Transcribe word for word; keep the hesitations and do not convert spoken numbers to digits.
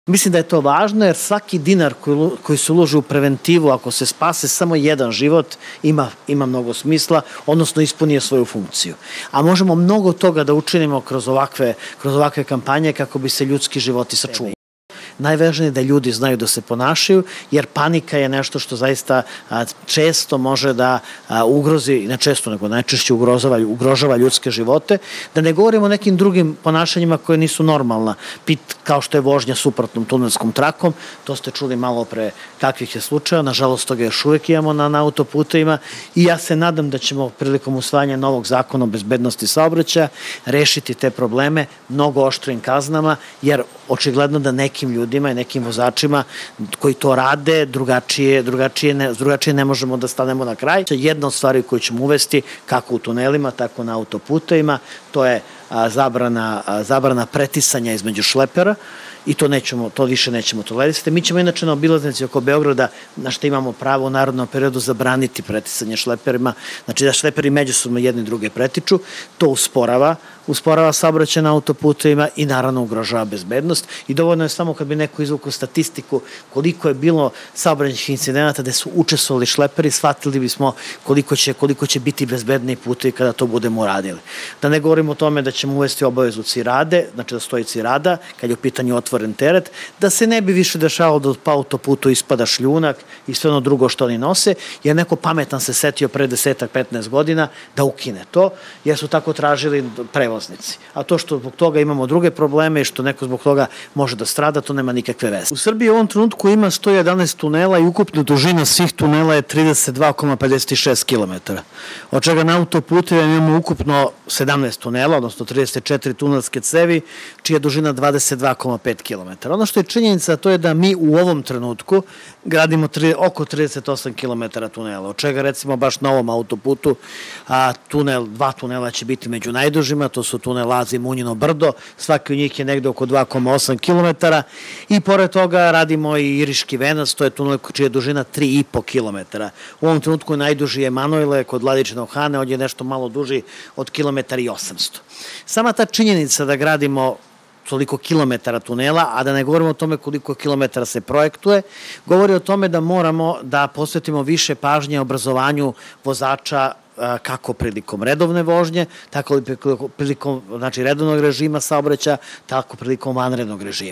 Mislim da je to važno jer svaki dinar koji, koji se uloži u preventivu, ako se spase samo jedan život, ima, ima mnogo smisla, odnosno ispunije svoju funkciju. A možemo mnogo toga da učinimo kroz ovakve, kroz ovakve kampanje kako bi se ljudski životi sačuvali. Najvažnije je da ljudi znaju da se ponašaju, jer panika je nešto što zaista često može da ugrozi, ne često nego najčešće ugrožava, ugrožava ljudske živote, da ne govorimo o nekim drugim ponašanjima koje nisu normalna, pit kao što je vožnja suprotnom tunelskom trakom, to ste čuli malo pre kakvih je slučaja, nažalost toga još uvek imamo na, na autoputevima i ja se nadam da ćemo prilikom usvajanja novog zakona o bezbednosti saobraćaja rešiti te probleme mnogo oštrim kaznama, jer očigledno da nekim ljudima i nekim vozačima koji to rade, drugačije, drugačije, ne, drugačije ne možemo da stanemo na kraj. Jedna od stvari koju ćemo uvesti, kako u tunelima, tako na autoputevima, to je a, zabrana, a, zabrana pretisanja između šlepera i to, nećemo, to više nećemo tolerisati. Mi ćemo inače na obilaznici oko Beograda, na što imamo pravo u narednom periodu, zabraniti pretisanje šleperima, znači da šleperi međusobno jedni druge pretiču, to usporava, usporava saobraćaj na autoputevima i naravno ugrožava bezbednost i dovoljno je samo kad bi neko izvukao statistiku koliko je bilo saobraćajnih incidenata gde su učestvovali šleperi, shvatili bismo koliko će, koliko će biti bezbedni putevi kada to budemo uradili. Da ne govorimo o tome da ćemo uvesti obavezu cirade, znači da stoji cirada, kad je u pitanju otvoren teret, da se ne bi više dešavalo da po autoputu ispada šljunak i sve ono drugo što oni nose, jer neko pametan se setio pre desetak, petnaest godina da ukine to, jer su tako tražili prevoznici. A to što zbog toga imamo druge probleme i što neko zbog toga može da strada, to nema nikakve veze. U Srbiji u ovom trenutku ima sto jedanaest tunela i ukupna dužina svih tunela je trideset dva zarez pedeset šest kilometara. Od čega na autoputevima imamo ukupno sedamnaest tunela, odnosno trideset četiri tunelske cevi, čija je dužina dvadeset dva zarez pet kilometara. Ono što je činjenica, to je da mi u ovom trenutku gradimo tri, oko trideset osam kilometara tunela, od čega recimo baš na ovom autoputu a, tunel, dva tunela će biti među najdužima, to su tunel Laza i Munjino brdo, svaki od njih je negde oko dva zarez osam kilometara i pored toga radimo i Iriški venac, to je tunel čija je dužina tri i po kilometara. U ovom trenutku najduži je Manojle kod Vladičinog Hana, on je nešto malo duži od kilometar i osamsto. Sama ta činjenica da gradimo toliko kilometara tunela, a da ne govorimo o tome koliko kilometara se projektuje, govori o tome da moramo da posvetimo više pažnje obrazovanju vozača kako prilikom redovne vožnje, tako i prilikom znači, redovnog režima saobraćaja, tako prilikom vanrednog režima.